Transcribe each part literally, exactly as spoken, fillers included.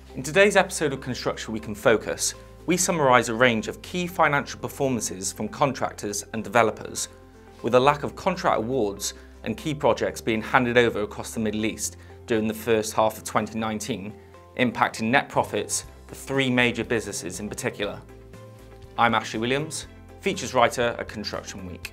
In today's episode of Construction Week in Focus, we summarise a range of key financial performances from contractors and developers, with a lack of contract awards and key projects being handed over across the Middle East during the first half of twenty nineteen, impacting net profits for three major businesses in particular. I'm Ashley Williams, features writer at Construction Week.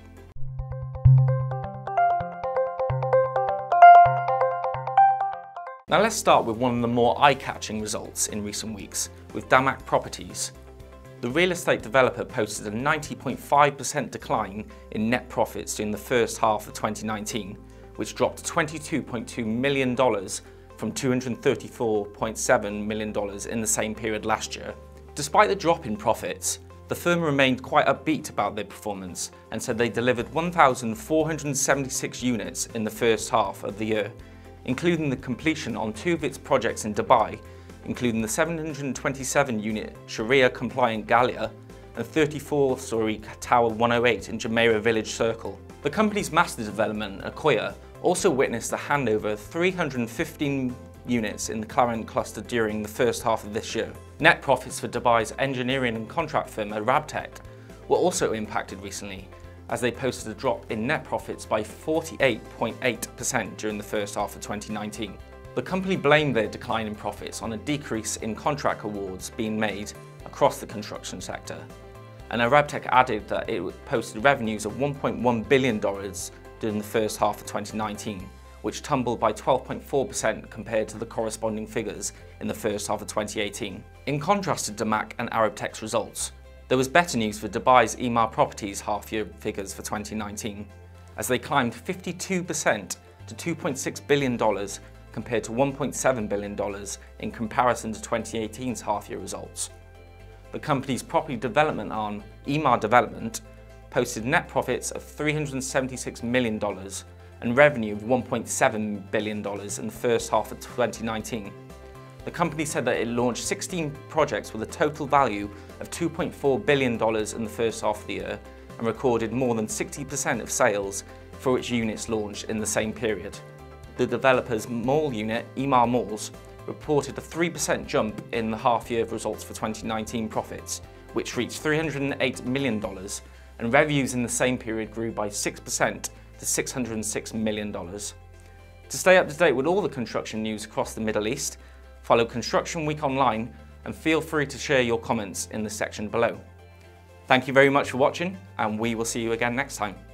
Now let's start with one of the more eye-catching results in recent weeks, with Damac Properties. The real estate developer posted a ninety point five percent decline in net profits during the first half of twenty nineteen, which dropped to twenty-two point two million dollars from two hundred thirty-four point seven million dollars in the same period last year. Despite the drop in profits, the firm remained quite upbeat about their performance and said they delivered one thousand four hundred seventy-six units in the first half of the year, including the completion on two of its projects in Dubai, including the seven hundred twenty-seven unit Sharia-compliant Gallia and thirty-four story Tower one oh eight in Jumeirah Village Circle. The company's master development, Accoya, also witnessed the handover of three hundred fifteen units in the Clarion cluster during the first half of this year. Net profits for Dubai's engineering and contract firm Arabtec were also impacted recently, as they posted a drop in net profits by forty-eight point eight percent during the first half of twenty nineteen. The company blamed their decline in profits on a decrease in contract awards being made across the construction sector, and Arabtec added that it posted revenues of one point one billion dollars during the first half of twenty nineteen, which tumbled by twelve point four percent compared to the corresponding figures in the first half of twenty eighteen. In contrast to Damac and Arabtec's results, there was better news for Dubai's Emaar Properties half-year figures for twenty nineteen, as they climbed fifty-two percent to two point six billion dollars compared to one point seven billion dollars in comparison to twenty eighteen's half-year results. The company's property development arm, Emaar Development, posted net profits of three hundred seventy-six million dollars and revenue of one point seven billion dollars in the first half of twenty nineteen. The company said that it launched sixteen projects with a total value of two point four billion dollars in the first half of the year and recorded more than sixty percent of sales for its units launched in the same period. The developer's mall unit, Emaar Malls, reported a three percent jump in the half-year results for twenty nineteen profits, which reached three hundred eight million dollars, and revenues in the same period grew by six percent to six hundred six million dollars. To stay up to date with all the construction news across the Middle East, follow Construction Week online and feel free to share your comments in the section below. Thank you very much for watching, and we will see you again next time.